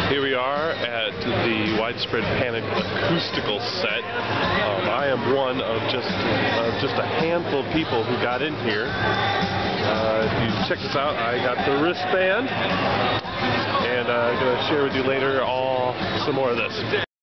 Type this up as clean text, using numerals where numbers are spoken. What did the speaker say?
Here we are at the Widespread Panic acoustical set. I am one of just a handful of people who got in here. If you check this out, I got the wristband, and I'm going to share with you later some more of this.